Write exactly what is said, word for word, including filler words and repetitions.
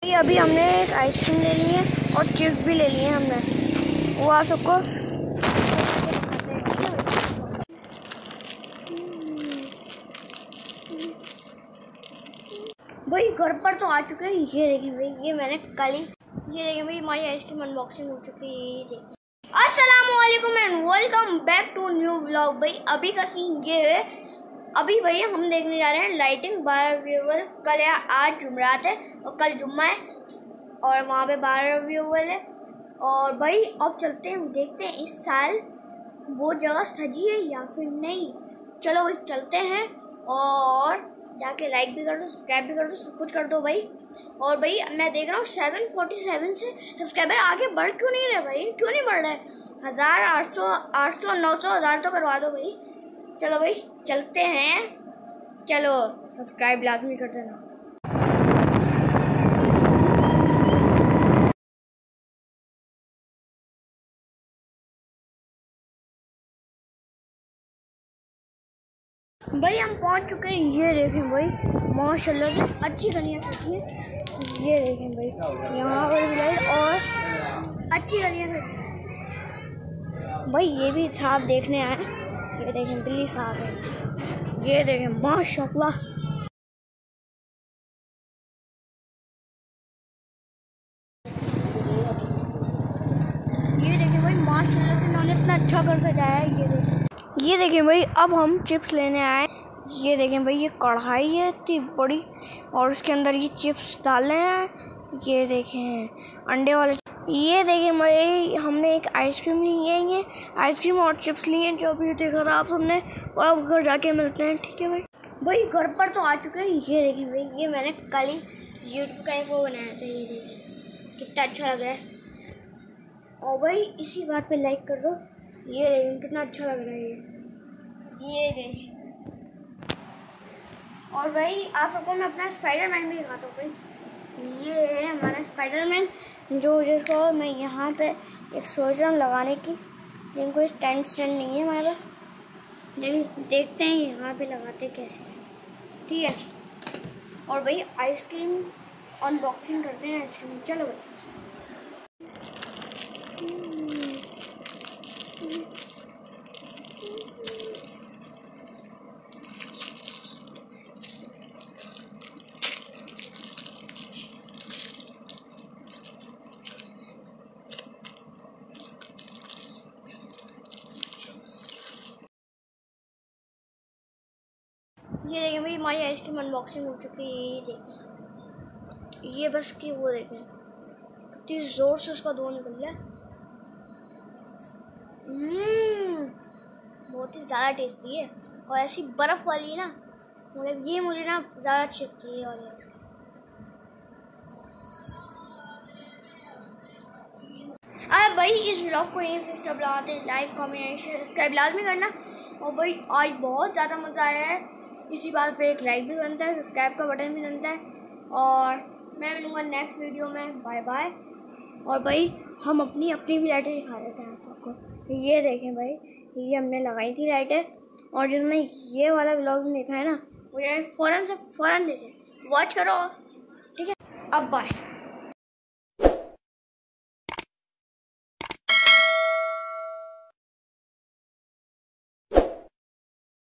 अभी हमने एक आइसक्रीम ले ली है और चिप्स भी ले लिए हमने। वो आ सबको भाई घर पर तो आ चुके हैं। ये देखिए भाई, ये मैंने कल ही ये देखिए भाई हमारी आइसक्रीम अनबॉक्सिंग हो चुकी है। ये देखिए, अस्सलाम वालेकुम and welcome back to new vlog. भाई अभी का सीन ये है, अभी भाई हम देखने जा रहे हैं लाइटिंग बारह व्यूअर। कल है, आज जुमरात है और कल जुम्मा है और वहाँ पे बारह व्यूअर है। और भाई अब चलते हैं, देखते हैं इस साल वो जगह सजी है या फिर नहीं। चलो भाई चलते हैं और जाके लाइक भी कर दो, सब्सक्राइब भी कर दो, सब कुछ कर दो भाई। और भाई मैं देख रहा हूँ सेवन फोर्टी सेवन से सब्सक्राइबर आगे बढ़ क्यों नहीं रहे भाई, क्यों नहीं बढ़ रहे? हज़ार आठ सौ आठ सौ नौ सौ हज़ार तो करवा दो भाई। चलो भाई चलते हैं, चलो सब्सक्राइब लाजमी कर देना। भाई हम पहुंच चुके हैं। ये देखें भाई माशाल्लाह की अच्छी गलियाँ सजी हैं। ये देखें भाई यहाँ पर भी लाइट और अच्छी गलियाँ सजी। भाई ये भी साहब देखने आए, ये देखें बिल्ली साहब है। ये देखें माशाल्लाह, ये देखें भाई माशाल्लाह से इन्होंने इतना अच्छा घर सजाया है। ये देखें, ये देखें भाई अब हम चिप्स लेने आए। ये देखें भाई ये कढ़ाई है इतनी बड़ी और उसके अंदर ये चिप्स डाले हैं। ये देखें अंडे वाले। ये देखें भाई हमने एक आइसक्रीम ली है, ये आइसक्रीम और चिप्स लिए हैं जो अभी देखा था आप सबने। और अब घर जाके मिलते हैं, ठीक है भाई। भाई घर पर तो आ चुके हैं। ये देखें भाई, ये मैंने कल ही यूट्यूब का एक वो बनाया था। ये देखें कितना अच्छा लग रहा है। और भाई इसी बात पे लाइक कर दो। ये देखें कितना अच्छा लग रहा है ये ये देखें। और भाई आप सबको मैं अपना स्पाइडरमैन भी दिखाता हूँ भाई। ये है हमारा स्पाइडरमैन जो जिसको मैं यहाँ पे एक सोच रहा हूँ लगाने की, लेकिन कोई स्टैंड स्टैंड नहीं है हमारे पास। लेकिन देखते हैं यहाँ पे लगाते कैसे, ठीक है। और भाई आइसक्रीम अनबॉक्सिंग करते हैं आइसक्रीम। चलो भाई ये देखें भाई हमारी आइसक्रीम अनबॉक्सिंग हो चुकी है। ये देखें, ये बस की वो देखें कितनी ज़ोर से उसका धुआं निकल रहा है। बहुत ही ज़्यादा टेस्टी है और ऐसी बर्फ़ वाली है ना, मतलब ये मुझे ना ज़्यादा अच्छी लगती है। और अरे भाई इस व्लॉग को यहीं पे सब लगाते हैं, लाइक कमेंट शेयर सब्सक्राइब लाजमी करना। और भाई आज बहुत ज़्यादा मज़ा आया है, इसी बात पे एक लाइक भी बनता है, सब्सक्राइब का बटन भी बनता है। और मैं मिलूँगा नेक्स्ट वीडियो में, बाय बाय। और भाई हम अपनी अपनी भी लाइटें दिखा देते हैं आप सबको। ये देखें भाई, ये हमने लगाई थी लाइटें, और जिसने ये वाला व्लॉग देखा है ना, मुझे फ़ौरन से फ़ौरन देखें, वॉच करो, ठीक है। अब बाय।